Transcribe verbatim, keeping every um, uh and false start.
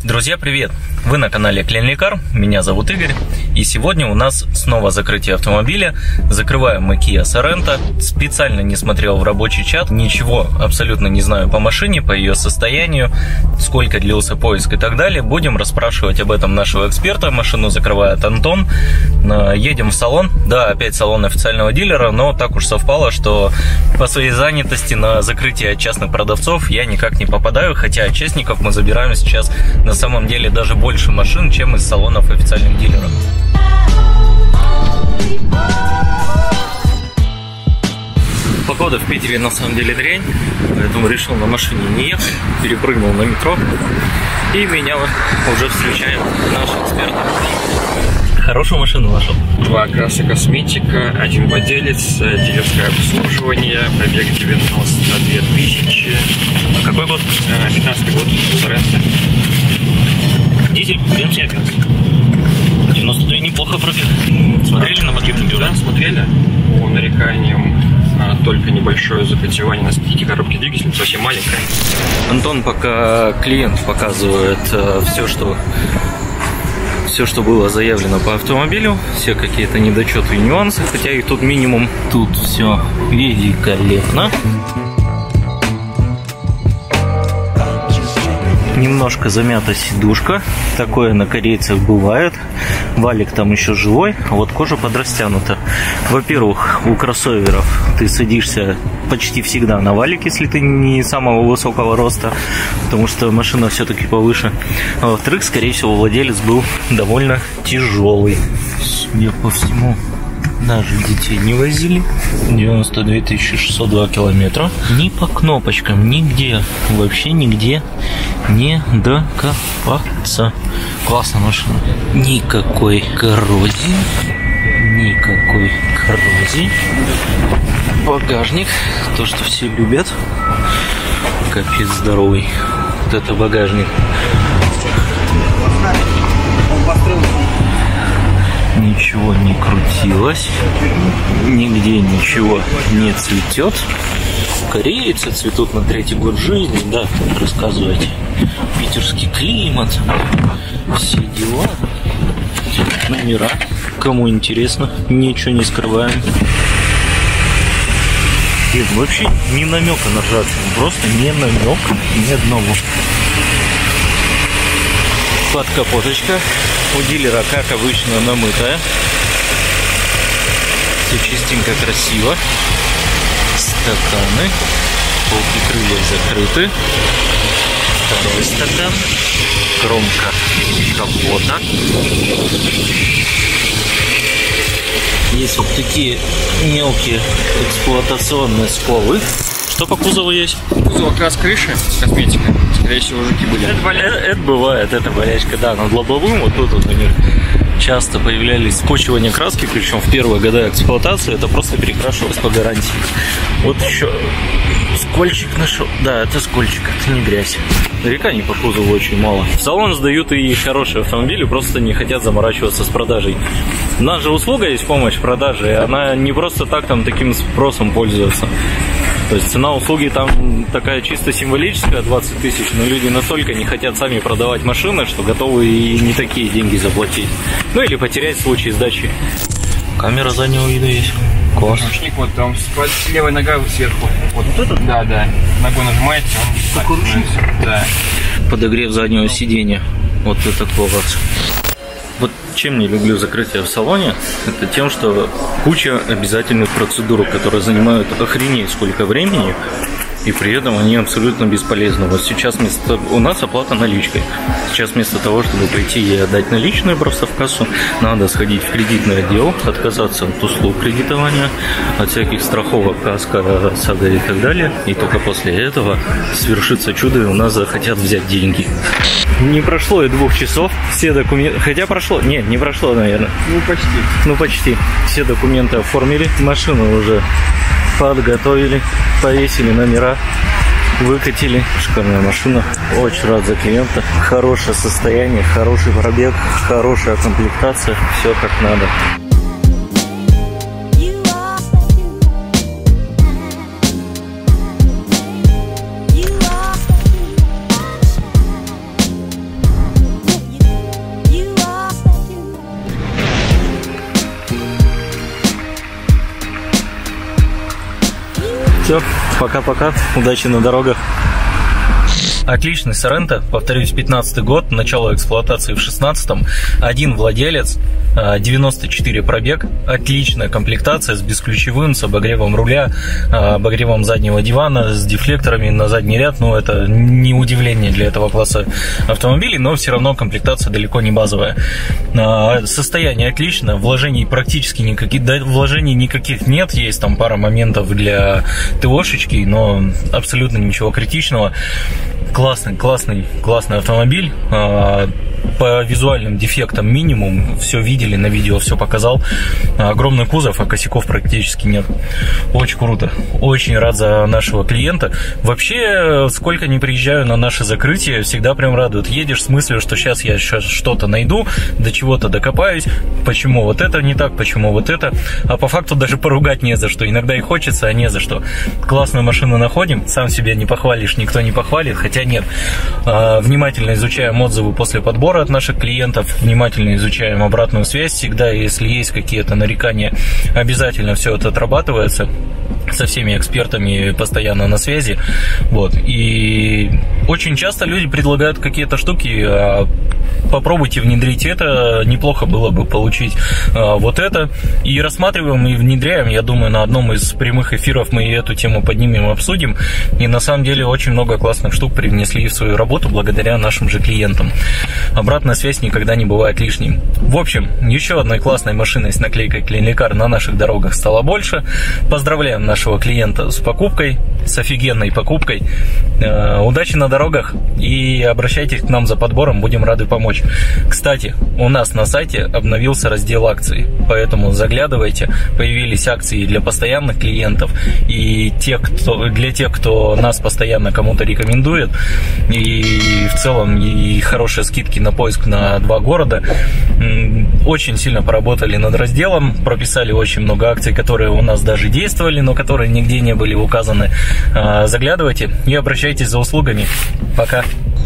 Друзья, привет! Вы на канале Cleanly, меня зовут Игорь, и сегодня у нас снова закрытие автомобиля. Закрываем мы Kia Sorento. Специально не смотрел в рабочий чат, ничего абсолютно не знаю по машине, по ее состоянию, сколько длился поиск и так далее. Будем расспрашивать об этом нашего эксперта. Машину закрывает Антон. Едем в салон. Да, опять салон официального дилера, но так уж совпало, что по своей занятости на закрытие от частных продавцов я никак не попадаю, хотя от частников мы забираем сейчас на самом деле даже больше машин, чем из салонов официальных дилеров. Погода в Питере на самом деле дрянь, поэтому решил на машине не ехать, перепрыгнул на метро, и меня уже встречает наш эксперт. Хорошую машину нашел. Два класса косметика, один владелец, дилерское обслуживание, пробег девяносто две тысячи. А какой год? пятнадцатый год, Sorento. Дизель, бензин. девяносто две неплохо пробег. Смотрели на пакетнике? Да, смотрели. По нареканиям а, только небольшое запотевание на спике коробки двигателя, совсем маленькая. Антон пока клиент показывает а, все, что... Все, что было заявлено по автомобилю, все какие-то недочеты и нюансы, хотя их тут минимум. Тут все великолепно. Немножко замята сидушка, такое на корейцах бывает. Валик там еще живой, а вот кожа подрастянута. Во-первых, у кроссоверов ты садишься почти всегда на валик, если ты не самого высокого роста, потому что машина все-таки повыше. А во-вторых, скорее всего, владелец был довольно тяжелый. Судя по всему, даже детей не возили. девяносто две тысячи шестьсот два километра. Ни по кнопочкам, нигде, вообще нигде не докопаться. Классная машина. Никакой коррозии. Никакой коррозии. Багажник. То, что все любят. Капец здоровый. Вот это багажник. Ничего не крутилось, нигде ничего не цветет. Корейцы цветут на третий год жизни, да, рассказывайте. Питерский климат, все дела. Номера, кому интересно, ничего не скрываем. И вообще ни намека на ржавчину, просто не намек ни одного. Подкапоточка у дилера, как обычно, намытая. Все чистенько, красиво. Стаканы. Полки крыльев закрыты. Второй стакан. Кромка капота. Есть вот такие мелкие эксплуатационные сколы. Что по кузову есть? Кузов окрас крыши, косметика. Скорее всего, жуки были. Это, это, это бывает, это болячка, да, над лобовым, вот тут вот у них часто появлялись скотчевания краски, причем в первые годы эксплуатации это просто перекрашивалось по гарантии. Вот еще скольчик нашел, да, это скольчик, это не грязь. Нареканий по кузову очень мало. В салон сдают и хорошие автомобили, просто не хотят заморачиваться с продажей. У нас же услуга есть, помощь в продаже, и она не просто так там таким спросом пользуется. То есть цена услуги там такая чисто символическая, двадцать тысяч, но люди настолько не хотят сами продавать машины, что готовы и не такие деньги заплатить. Ну или потерять в случае сдачи. Камера заднего вида есть. Класс. Ручник вот там, левая нога сверху. Вот, вот этот? Да, да. Ногой нажимаете, он такой ручник. Да. Подогрев заднего сиденья. Вот это класс. Вот чем не люблю закрытие в салоне, это тем, что куча обязательных процедур, которые занимают охренеть сколько времени, и при этом они абсолютно бесполезны. Вот сейчас вместо... у нас оплата наличкой. Сейчас вместо того, чтобы пойти и отдать наличные просто в кассу, надо сходить в кредитный отдел, отказаться от услуг кредитования, от всяких страховок, каска, ОСАГО и так далее. И только после этого свершится чудо, и у нас захотят взять деньги. Не прошло и двух часов, все документы... Хотя прошло... Нет, не прошло, наверное. Ну, почти. Ну, почти. Все документы оформили, машину уже подготовили, повесили номера, выкатили. Шикарная машина. Очень рад за клиента. Хорошее состояние, хороший пробег, хорошая комплектация. Все как надо. Все, пока-пока, удачи на дорогах. Отличный Соренто, повторюсь, пятнадцатый год, начало эксплуатации в шестнадцатом, один владелец, девяносто четыре пробег, отличная комплектация с бесключевым, с обогревом руля, обогревом заднего дивана, с дефлекторами на задний ряд. Ну, это не удивление для этого класса автомобилей, но все равно комплектация далеко не базовая. Состояние отлично, вложений практически никаких, да, вложений никаких нет, есть там пара моментов для ТОшечки, но абсолютно ничего критичного. Классный, классный, классный автомобиль. По визуальным дефектам минимум. Все видели на видео, все показал. Огромный кузов, а косяков практически нет. Очень круто. Очень рад за нашего клиента. Вообще, сколько не приезжаю на наши закрытия, всегда прям радует. Едешь с мыслью, что сейчас я сейчас что-то найду, до чего-то докопаюсь. Почему вот это не так, почему вот это. А по факту даже поругать не за что. Иногда и хочется, а не за что. Классную машину находим. Сам себя не похвалишь, никто не похвалит. Хотя нет. Внимательно изучаем отзывы после подбора от наших клиентов, внимательно изучаем обратную связь. Всегда, если есть какие-то нарекания, обязательно все это отрабатывается. Со всеми экспертами постоянно на связи. Вот. И очень часто люди предлагают какие-то штуки. А попробуйте внедрить это. Неплохо было бы получить а, вот это. И рассматриваем и внедряем. Я думаю, на одном из прямых эфиров мы эту тему поднимем и обсудим. И на самом деле очень много классных штук привнесли в свою работу благодаря нашим же клиентам. Обратная связь никогда не бывает лишней. В общем, еще одной классной машиной с наклейкой Клинликар на наших дорогах стало больше. Поздравляем нашего клиента с покупкой, с офигенной покупкой. Э, удачи на дорогах и обращайтесь к нам за подбором, будем рады помочь. Кстати, у нас на сайте обновился раздел акций, поэтому заглядывайте, появились акции для постоянных клиентов и тех, кто, для тех, кто нас постоянно кому-то рекомендует, и в целом и хорошие скидки на поиск на два города. Очень сильно поработали над разделом, прописали очень много акций, которые у нас даже действовали, но которые нигде не были указаны. Заглядывайте и обращайтесь за услугами. Пока.